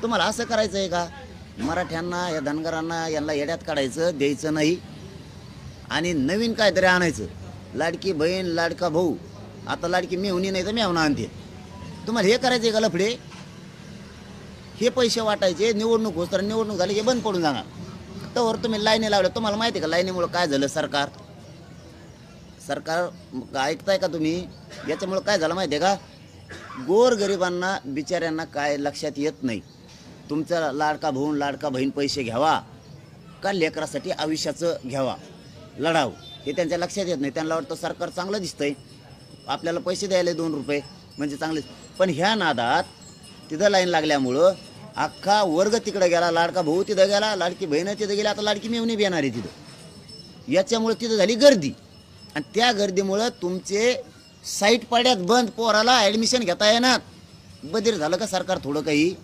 तुम्हाला असं करायचं आहे का? मराठ्यांना या धनगरांना यांना येड्यात काढायचं, द्यायचं नाही आणि नवीन काहीतरी आणायचं. लाडकी बहीण लाडका भाऊ, आता लाडकी मेहुणी नाही तर मेहुणा आणते. तुम्हाला हे करायचं आहे का लफडे? हे पैसे वाटायचे, निवडणूक होत तर निवडणूक झाली की बंद पडून जाणार. तर तुम्ही लाईनी लावल्या. तुम्हाला माहिती आहे का लाईनीमुळे काय झालं? सरकार ऐकताय का तुम्ही? याच्यामुळं काय झालं माहिती आहे का? गोरगरिबांना बिचाऱ्यांना काय लक्षात येत नाही. तुमचा लाडका भाऊ लाडका बहीण पैसे घ्यावा का लेकरासाठी आयुष्याचं घ्यावा लढाव, हे त्यांच्या लक्षात येत नाही. त्यांना वाटतं सरकार चांगलं दिसतंय, आपल्याला पैसे द्यायला 2 रुपये म्हणजे चांगले. पण ह्या नादात तिथं लाईन लागल्यामुळं अख्खा वर्ग तिकडं गेला. लाडका भाऊ तिथं गेला, लाडकी बहीण तिथं गेली, आता लाडकी मेहुणी बी येणार आहे तिथं. याच्यामुळं तिथं झाली गर्दी आणि त्या गर्दीमुळं तुमचे साईट पाड्यात बंद, पोराला ॲडमिशन घेता येणार. बधीर झालं का सरकार थोडं काही?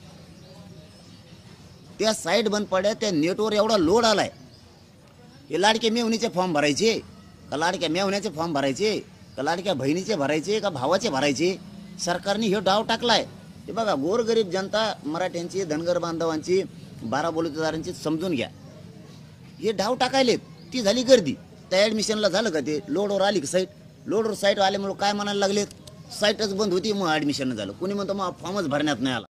त्या साईट बंद पड्या, त्या नेटवर एवढा लोड आलाय. हे लाडक्या मेहुणीचे फॉर्म भरायचे का लाडक्या मेहुण्याचे फॉर्म भरायचे का लाडक्या बहिणीचे भरायचे का भावाचे भरायचे? सरकारने हे डाव टाकलाय. हे बघा, गोरगरीब जनता मराठ्यांची धनगर बांधवांची 12 बलुतेदारांची समजून घ्या. हे डाव टाकायलेत. ती झाली गर्दी. त्या ॲडमिशनला झालं का? ते लोडवर आली का साईट? लोडवर साईट आल्यामुळं काय म्हणायला लागलेत? साईटच बंद होती, मग ॲडमिशन झालं. कोणी म्हणतो मग फॉर्मच भरण्यात नाही आला.